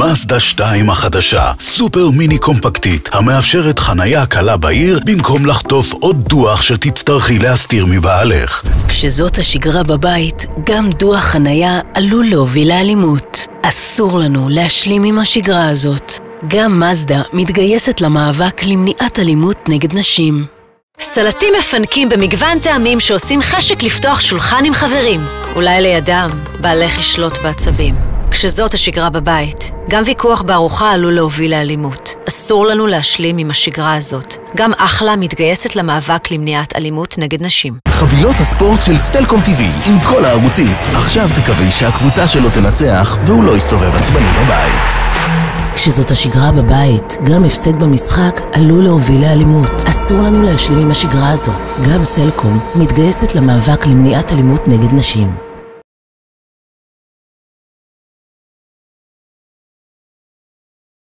מאזדה 2 החדשה, סופר מיני קומפקטית, המאפשרת חנייה קלה בעיר במקום לחטוף עוד דוח שתצטרכי להסתיר מבעלך. כשזאת השגרה בבית, גם דוח חנייה עלול להוביל לאלימות. אסור לנו להשלים עם השגרה הזאת. גם מאזדה מתגייסת למאבק למניעת אלימות נגד נשים. סלטים מפנקים במגוון טעמים שעושים חשק לפתוח שולחן עם חברים. אולי לידם בעלך ישלוט בעצבים. כשזאת השגרה בבית, גם ויכוח בארוחה עלול להוביל לאלימות. אסור לנו להשלים עם השגרה הזאת. גם אחלה מתגייסת למאבק למניעת אלימות נגד נשים. חבילות הספורט של סלקום TV עם כל הערוצים. עכשיו תקווי שהקבוצה שלו תנצח והוא לא יסתובב עצבני בבית. כשזאת השגרה בבית, גם הפסד במשחק עלול להוביל לאלימות. אסור לנו להשלים עם השגרה הזאת. גם סלקום מתגייסת למאבק למניעת אלימות נגד נשים.